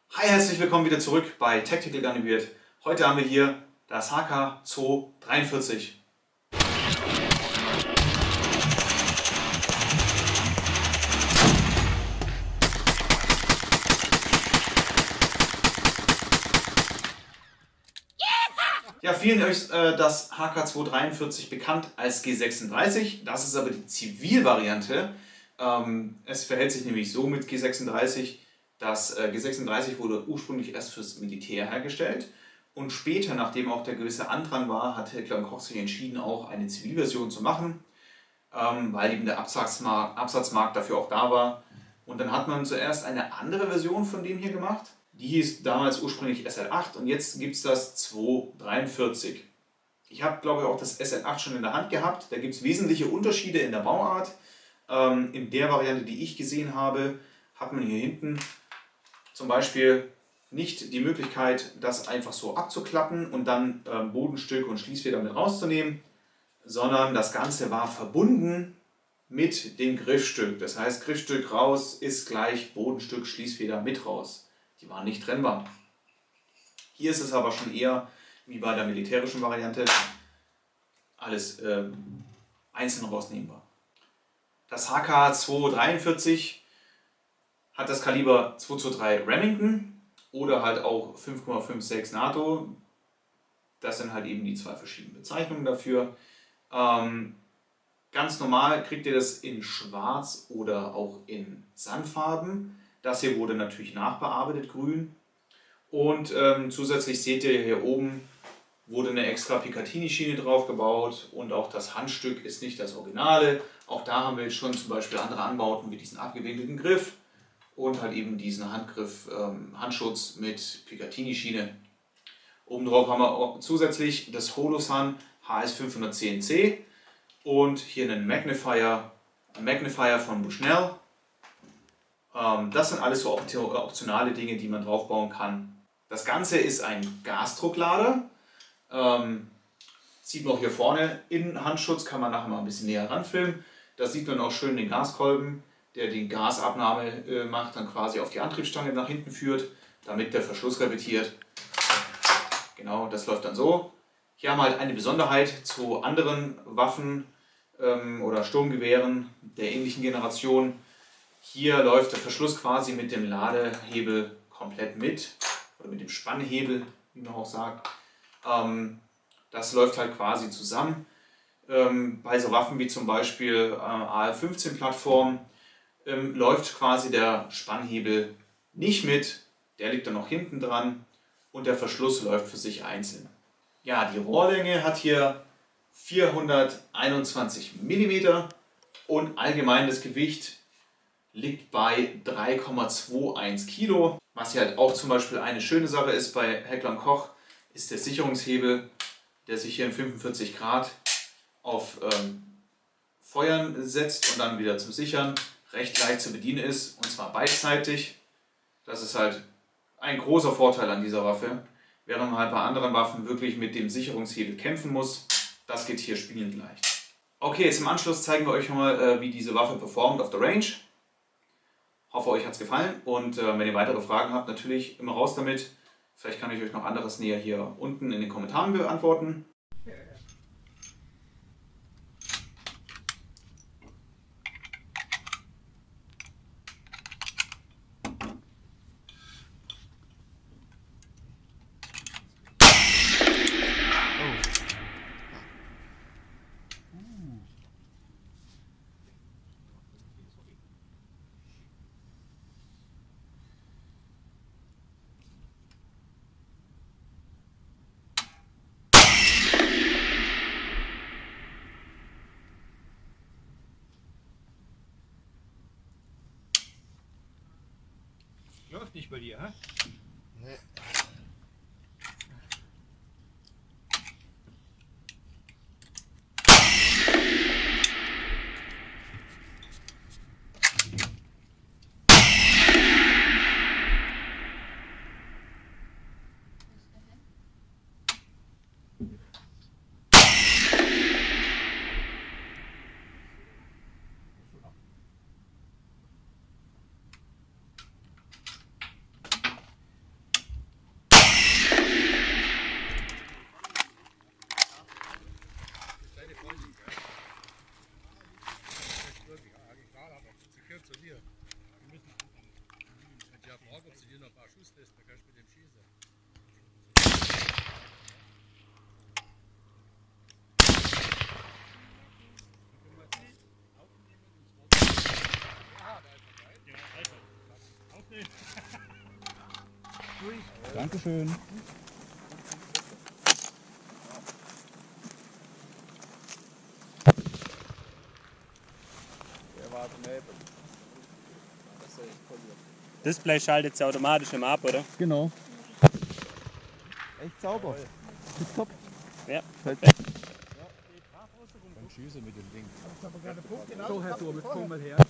Hi, herzlich willkommen wieder zurück bei Tactical Gun Beard. Heute haben wir hier das HK243. Ja, vielen ist das HK243 bekannt als G36. Das ist aber die Zivilvariante. Es verhält sich nämlich so mit G36. Das G36 wurde ursprünglich erst fürs Militär hergestellt und später, nachdem auch der gewisse Andrang war, hat Heckler & Koch sich entschieden, auch eine Zivilversion zu machen, weil eben der Absatzmarkt dafür auch da war. Und dann hat man zuerst eine andere Version von dem hier gemacht. Die hieß damals ursprünglich SL8 und jetzt gibt es das 243. Ich habe, glaube ich, auch das SL8 schon in der Hand gehabt. Da gibt es wesentliche Unterschiede in der Bauart. In der Variante, die ich gesehen habe, hat man hier hinten zum Beispiel nicht die Möglichkeit, das einfach so abzuklappen und dann Bodenstück und Schließfeder mit rauszunehmen, sondern das Ganze war verbunden mit dem Griffstück. Das heißt, Griffstück raus ist gleich Bodenstück, Schließfeder mit raus. Die waren nicht trennbar. Hier ist es aber schon eher wie bei der militärischen Variante alles einzeln rausnehmbar. Das HK243 hat das Kaliber 223 Remington oder halt auch 5,56 NATO. Das sind halt eben die zwei verschiedenen Bezeichnungen dafür. Ganz normal kriegt ihr das in Schwarz oder auch in Sandfarben. Das hier wurde natürlich nachbearbeitet, grün. Und zusätzlich seht ihr hier oben, wurde eine extra Picatinny-Schiene drauf gebaut und auch das Handstück ist nicht das Originale. Auch da haben wir jetzt schon zum Beispiel andere Anbauten wie diesen abgewinkelten Griff und halt eben diesen Handgriff, Handschutz mit Picatinny-Schiene. Oben drauf haben wir auch zusätzlich das Holosun HS510C und hier einen Magnifier von Bushnell. Das sind alles so optionale Dinge, die man draufbauen kann. Das Ganze ist ein Gasdrucklader. Sieht man auch hier vorne, Innenhandschutz kann man nachher mal ein bisschen näher ranfilmen. Da sieht man auch schön den Gaskolben, der die Gasabnahme macht, dann quasi auf die Antriebsstange nach hinten führt, damit der Verschluss repetiert. Genau, das läuft dann so. Hier haben wir halt eine Besonderheit zu anderen Waffen oder Sturmgewehren der ähnlichen Generation. Hier läuft der Verschluss quasi mit dem Ladehebel komplett mit, oder mit dem Spannhebel, wie man auch sagt. Das läuft halt quasi zusammen. Bei so Waffen wie zum Beispiel AR-15-Plattform läuft quasi der Spannhebel nicht mit, der liegt dann noch hinten dran und der Verschluss läuft für sich einzeln. Ja, die Rohrlänge hat hier 421 mm und allgemein das Gewicht liegt bei 3,21 Kilo. Was hier halt auch zum Beispiel eine schöne Sache ist bei Heckler & Koch, ist der Sicherungshebel, der sich hier in 45 Grad auf Feuern setzt und dann wieder zum Sichern recht leicht zu bedienen ist, und zwar beidseitig. Das ist halt ein großer Vorteil an dieser Waffe, während man halt bei anderen Waffen wirklich mit dem Sicherungshebel kämpfen muss. Das geht hier spielend leicht. Okay, jetzt im Anschluss zeigen wir euch nochmal, wie diese Waffe performt auf der Range. Hoffe, euch hat es gefallen und wenn ihr weitere Fragen habt, natürlich immer raus damit. Vielleicht kann ich euch noch anderes näher hier unten in den Kommentaren beantworten. Läuft nicht bei dir, hä? Nee. Schussliste, da kannst du mit dem schießen. Dankeschön. Display schaltet sie automatisch immer ab, oder? Genau. Echt sauber. Top. Ja. Dann schieße mit dem Ding. So, Herr Turm, jetzt komm mal her.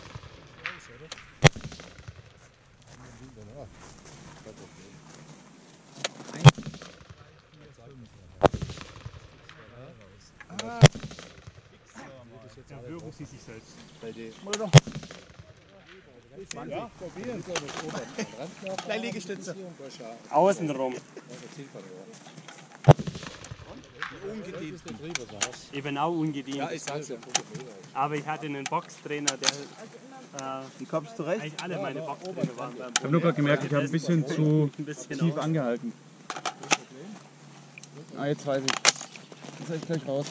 Ja, würgen Sie sich selbst. Ja, probieren. Gleich Liegestütze. Außenrum. Ungedienten. Ich bin auch ungedient. Ja, ich sag's ja. Aber ich hatte einen Boxtrainer, der Wie kommst du recht? eigentlich alle meine Boxtrainer waren beim Ich habe nur gerade gemerkt, ich habe ein bisschen zu tief aus. angehalten. Ah, jetzt weiß ich. Jetzt soll ich gleich raus.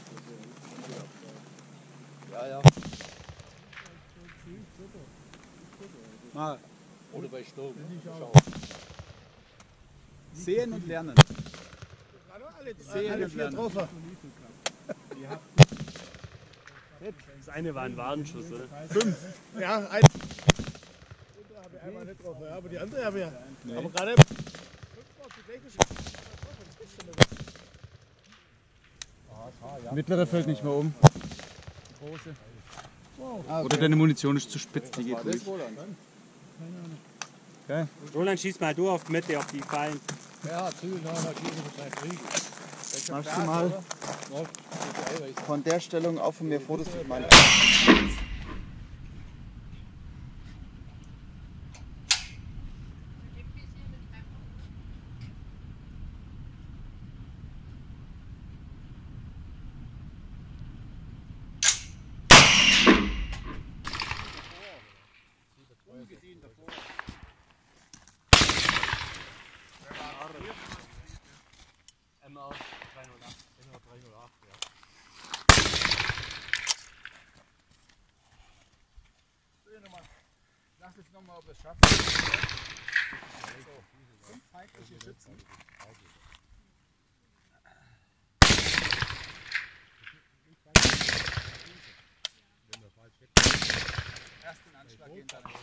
Mal. Oder bei Sturm. Sehen und lernen. Sehen und lernen. Das eine war ein Warnschuss, oder? Ja, ein. Habe ich einmal nicht getroffen, ja, aber die andere habe ich ja. Aber gerade. Mittlere fällt nicht mehr um. Oder deine Munition ist zu spitz, die geht durch. Okay. Roland, schieß mal du auf die Mitte, auf die Fallen. Machst du mal von der Stellung auch von mir Fotos mit meinen. MA 308. Lass jetzt nochmal, ob es schafft. So, 5 feindliche Schützen. Erst den Anschlag gehen, dann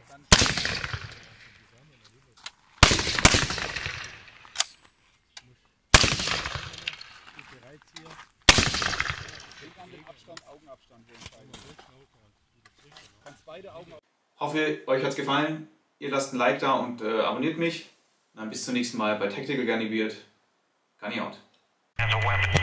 denk an den Abstand, Augenabstand. Kannst beide Augen. Hoffe, euch hat es gefallen. Ihr lasst ein Like da und abonniert mich. Dann bis zum nächsten Mal bei Tactical Garniviert. Garni out.